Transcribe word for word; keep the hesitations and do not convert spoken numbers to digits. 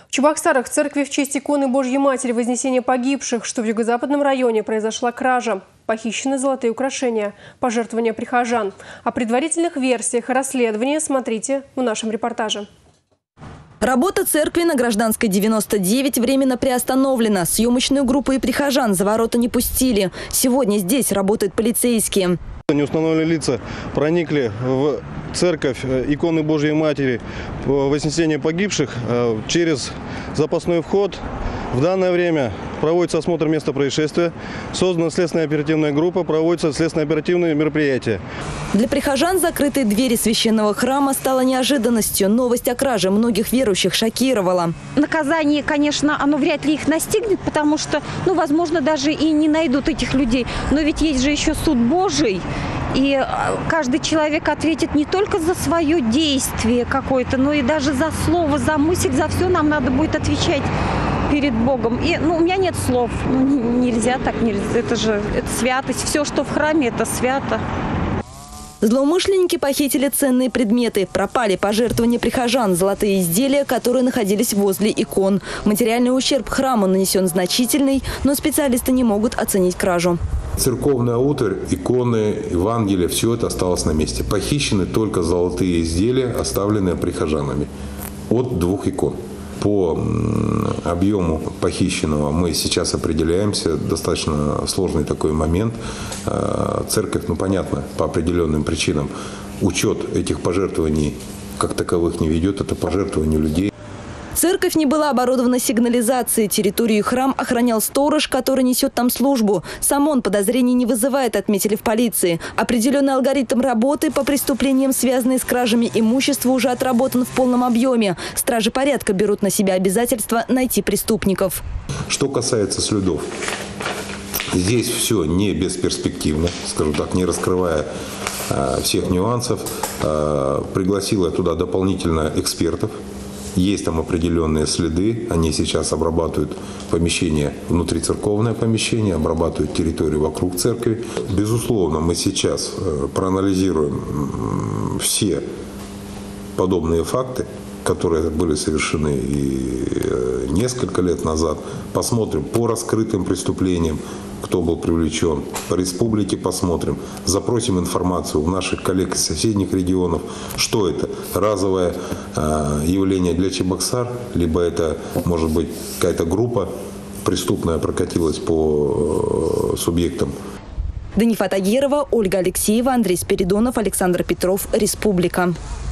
В Чебоксарах в церкви в честь иконы Божьей Матери Вознесения погибших, что в юго-западном районе произошла кража. Похищены золотые украшения, пожертвования прихожан. О предварительных версиях и расследовании смотрите в нашем репортаже. Работа церкви на Гражданской девяносто девять временно приостановлена. Съемочную группу и прихожан за ворота не пустили. Сегодня здесь работают полицейские. Неустановленные лица проникли в церковь иконы Божьей Матери Вознесения погибших через запасной вход. В данное время проводится осмотр места происшествия, создана следственная оперативная группа, проводятся следственно-оперативные мероприятия. Для прихожан закрытые двери священного храма стала неожиданностью. Новость о краже многих верующих шокировала. Наказание, конечно, оно вряд ли их настигнет, потому что, ну, возможно, даже и не найдут этих людей. Но ведь есть же еще суд Божий. И каждый человек ответит не только за свое действие какое-то, но и даже за слово, за мысль, за все нам надо будет отвечать перед Богом. И, ну, у меня нет слов. Ну, нельзя так, нельзя. Это же это святость. Все, что в храме, это свято. Злоумышленники похитили ценные предметы. Пропали пожертвования прихожан, золотые изделия, которые находились возле икон. Материальный ущерб храму нанесен значительный, но специалисты не могут оценить кражу. Церковная утварь, иконы, Евангелие – все это осталось на месте. Похищены только золотые изделия, оставленные прихожанами от двух икон. По объему похищенного мы сейчас определяемся. Достаточно сложный такой момент. Церковь, ну понятно, по определенным причинам учет этих пожертвований как таковых не ведет. Это пожертвования людей. Церковь не была оборудована сигнализацией. Территорию и храм охранял сторож, который несет там службу. Сам он подозрений не вызывает, отметили в полиции. Определенный алгоритм работы по преступлениям, связанные с кражами имущества, уже отработан в полном объеме. Стражи порядка берут на себя обязательство найти преступников. Что касается следов, здесь все не бесперспективно, скажу так, не раскрывая э, всех нюансов. Э, пригласила я туда дополнительно экспертов. Есть там определенные следы, они сейчас обрабатывают помещение, внутрицерковное помещение, обрабатывают территорию вокруг церкви. Безусловно, мы сейчас проанализируем все подобные факты, которые были совершены и несколько лет назад. Посмотрим по раскрытым преступлениям, кто был привлечен. По республике посмотрим. Запросим информацию у наших коллег из соседних регионов, что это. Разовое э, явление для Чебоксар, либо это, может быть, какая-то группа преступная прокатилась по э, субъектам. Данифа Тагирова, Ольга Алексеева, Андрей Спиридонов, Александр Петров. Республика.